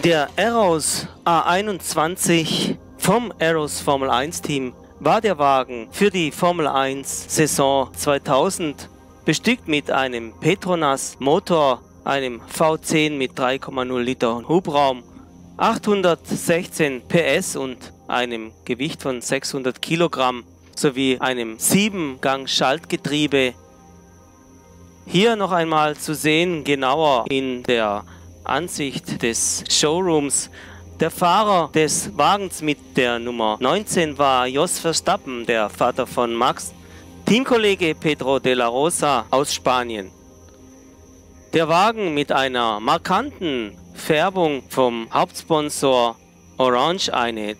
Der Arrows A21 vom Arrows Formel 1 Team war der Wagen für die Formel 1 Saison 2000, bestückt mit einem Petronas Motor, einem V10 mit 3,0 Liter Hubraum, 816 PS und einem Gewicht von 600 Kilogramm sowie einem 7-Gang-Schaltgetriebe. Hier noch einmal zu sehen, genauer in der Ansicht des Showrooms. Der Fahrer des Wagens mit der Nummer 19 war Jos Verstappen, der Vater von Max, Teamkollege Pedro de la Rosa aus Spanien. Der Wagen mit einer markanten Färbung vom Hauptsponsor Orange, eine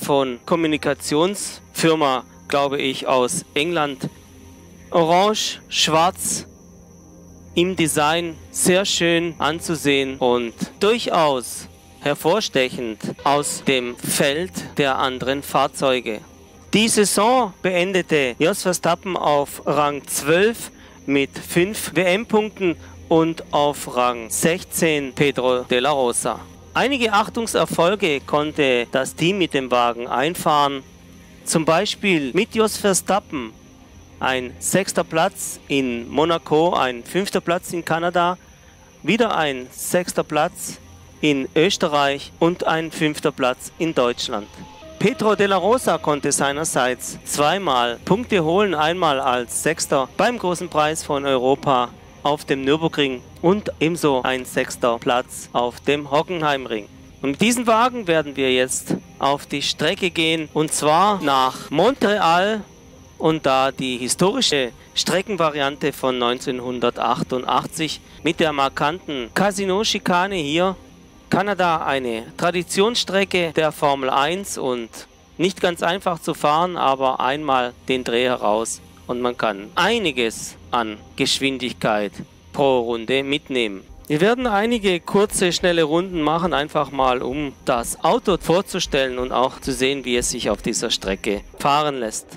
Telefonkommunikationsfirma, glaube ich, aus England. Orange, schwarz, im Design sehr schön anzusehen und durchaus hervorstechend aus dem Feld der anderen Fahrzeuge. Die Saison beendete Jos Verstappen auf Rang 12 mit 5 WM-Punkten und auf Rang 16 Pedro de la Rosa. Einige Achtungserfolge konnte das Team mit dem Wagen einfahren, zum Beispiel mit Jos Verstappen ein 6. Platz in Monaco, ein 5. Platz in Kanada, wieder ein 6. Platz in Österreich und ein 5. Platz in Deutschland. Pedro de la Rosa konnte seinerseits zweimal Punkte holen, einmal als 6. beim Großen Preis von Europa auf dem Nürburgring und ebenso ein 6. Platz auf dem Hockenheimring. Und mit diesem Wagen werden wir jetzt auf die Strecke gehen, und zwar nach Montreal, und da die historische Streckenvariante von 1988 mit der markanten Casino-Schikane hier. Kanada, eine Traditionsstrecke der Formel 1 und nicht ganz einfach zu fahren, aber einmal den Dreh heraus und man kann einiges an Geschwindigkeit pro Runde mitnehmen. Wir werden einige kurze, schnelle Runden machen, einfach mal um das Auto vorzustellen und auch zu sehen, wie es sich auf dieser Strecke fahren lässt.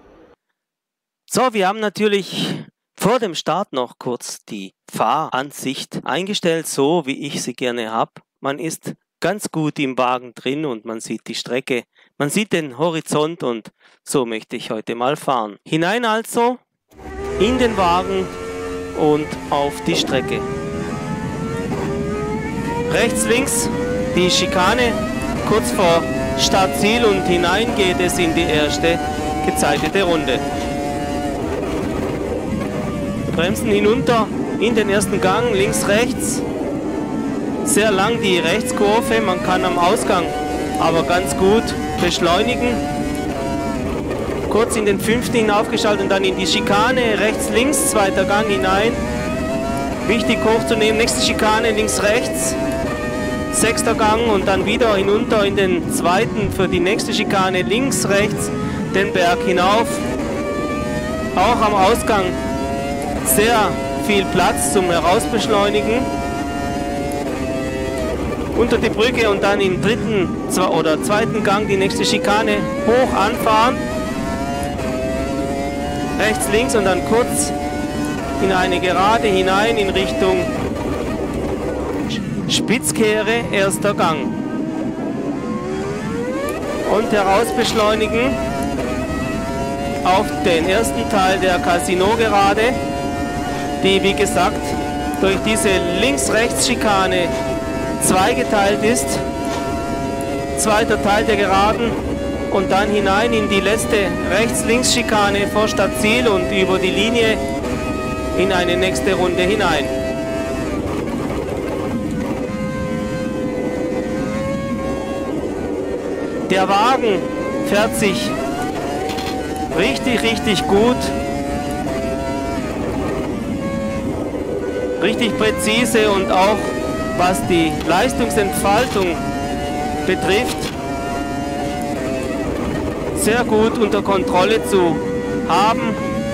So, wir haben natürlich vor dem Start noch kurz die Fahransicht eingestellt, so wie ich sie gerne habe. Man ist ganz gut im Wagen drin und man sieht die Strecke, man sieht den Horizont und so möchte ich heute mal fahren. Hinein also in den Wagen und auf die Strecke. Rechts, links die Schikane, kurz vor Startziel, und hinein geht es in die erste gezeitete Runde. Bremsen hinunter in den ersten Gang, links, rechts. Sehr lang die Rechtskurve, man kann am Ausgang aber ganz gut beschleunigen. Kurz in den 5. hinaufgeschaltet und dann in die Schikane, rechts, links, 2. Gang hinein. Wichtig hochzunehmen, nächste Schikane, links, rechts. 6. Gang und dann wieder hinunter in den 2. für die nächste Schikane, links, rechts, den Berg hinauf. Auch am Ausgang sehr viel Platz zum Herausbeschleunigen. Unter die Brücke und dann im 3. oder 2. Gang die nächste Schikane hoch anfahren. Rechts, links und dann kurz in eine Gerade hinein in Richtung Spitzkehre, 1. Gang. Und herausbeschleunigen auf den ersten Teil der Casino-Gerade, die wie gesagt durch diese Links-Rechts-Schikane zweigeteilt ist. 2. Teil der Geraden und dann hinein in die letzte Rechts-Links-Schikane vor Stadtziel und über die Linie in eine nächste Runde hinein. Der Wagen fährt sich richtig gut. Richtig präzise und auch was die Leistungsentfaltung betrifft, sehr gut unter Kontrolle zu haben.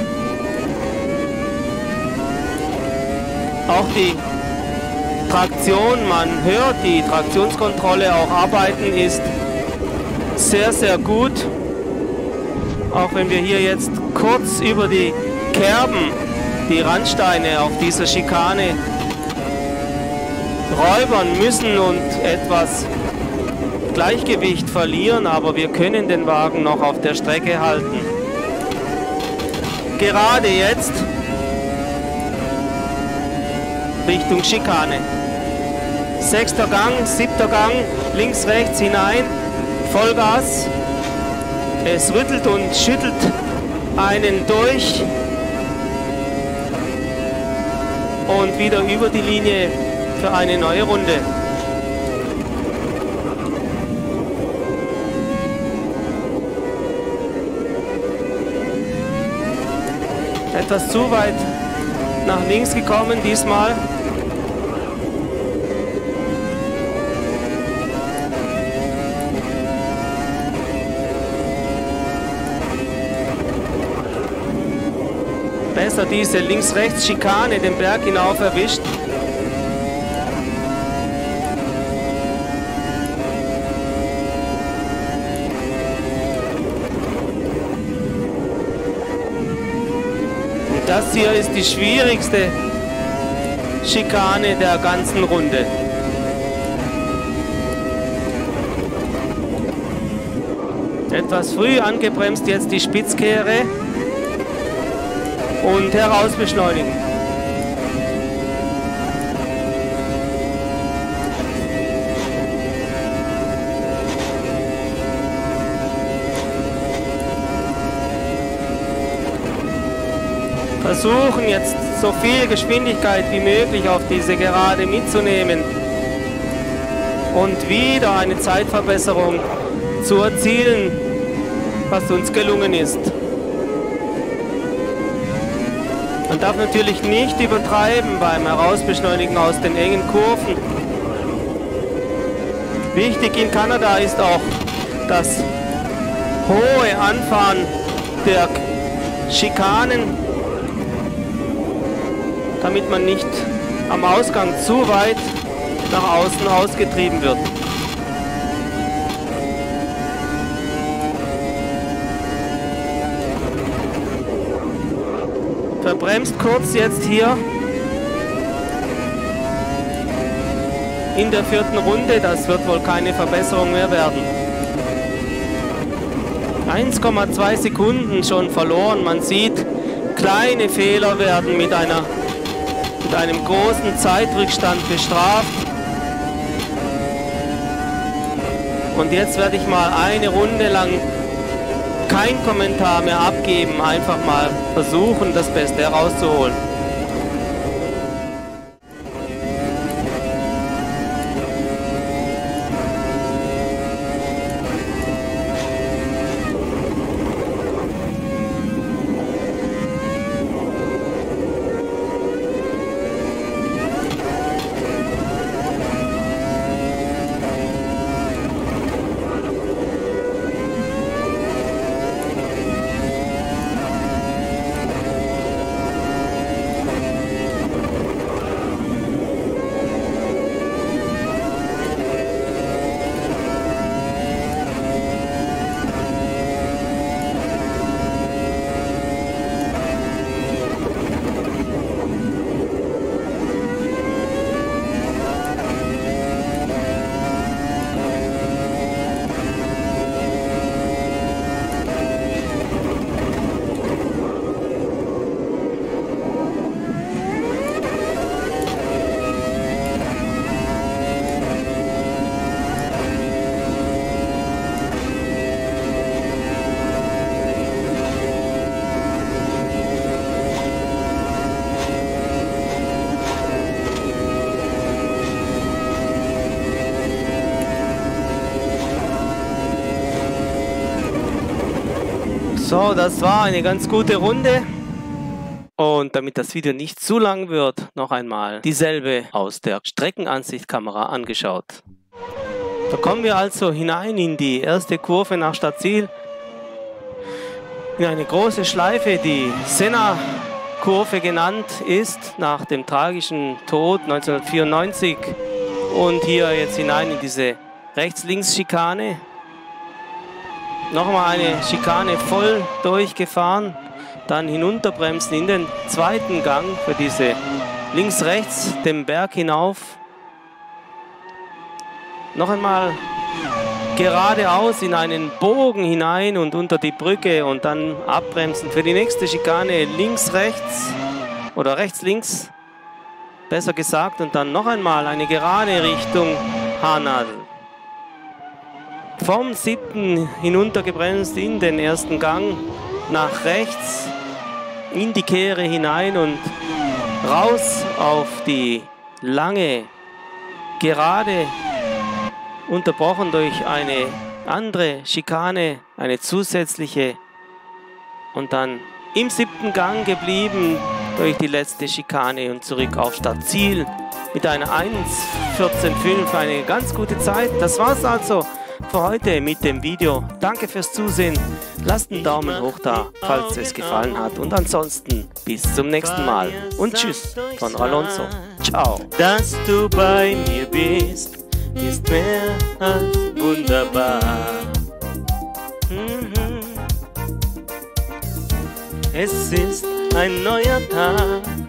Auch die Traktion, man hört die Traktionskontrolle auch arbeiten, ist sehr gut. Auch wenn wir hier jetzt kurz über die Kerben, die Randsteine auf dieser Schikane räubern müssen und etwas Gleichgewicht verlieren, aber wir können den Wagen noch auf der Strecke halten. Gerade jetzt Richtung Schikane. 6. Gang, 7. Gang, links, rechts hinein, Vollgas. Es rüttelt und schüttelt einen durch und wieder über die Linie für eine neue Runde. Etwas zu weit nach links gekommen diesmal. Besser diese Links-Rechts-Schikane den Berg hinauf erwischt. Und das hier ist die schwierigste Schikane der ganzen Runde. Etwas früh angebremst jetzt die Spitzkehre. Und herausbeschleunigen. Versuchen jetzt so viel Geschwindigkeit wie möglich auf diese Gerade mitzunehmen und wieder eine Zeitverbesserung zu erzielen, was uns gelungen ist. Man darf natürlich nicht übertreiben beim Herausbeschleunigen aus den engen Kurven. Wichtig in Kanada ist auch das hohe Anfahren der Schikanen, damit man nicht am Ausgang zu weit nach außen ausgetrieben wird. Verbremst kurz jetzt hier in der 4. Runde. Das wird wohl keine Verbesserung mehr werden. 1,2 Sekunden schon verloren. Man sieht, kleine Fehler werden mit einem großen Zeitrückstand bestraft. Und jetzt werde ich mal eine Runde lang kein Kommentar mehr abgeben, einfach mal versuchen, das Beste herauszuholen. So, das war eine ganz gute Runde. Und damit das Video nicht zu lang wird, noch einmal dieselbe aus der Streckenansichtkamera angeschaut. Da kommen wir also hinein in die erste Kurve nach Stadtziel. In eine große Schleife, die Senna-Kurve genannt ist, nach dem tragischen Tod 1994. Und hier jetzt hinein in diese Rechts-Links-Schikane. Nochmal eine Schikane voll durchgefahren, dann hinunterbremsen in den 2. Gang für diese links-rechts den Berg hinauf Noch einmal geradeaus in einen Bogen hinein und unter die Brücke und dann abbremsen für die nächste Schikane links, rechts oder rechts, links, besser gesagt, und dann noch einmal eine gerade Richtung Haarnadel. Vom 7. hinuntergebremst in den ersten Gang, nach rechts, in die Kehre hinein und raus auf die lange Gerade, unterbrochen durch eine andere Schikane, eine zusätzliche, und dann im 7. Gang geblieben durch die letzte Schikane und zurück auf Startziel mit einer 1:14,5, eine ganz gute Zeit. Das war's also für heute mit dem Video. Danke fürs Zusehen. Lasst einen Daumen hoch da, falls es gefallen hat. Und ansonsten bis zum nächsten Mal. Und tschüss von Alonso. Ciao. Dass du bei mir bist, ist mehr als wunderbar. Es ist ein neuer Tag.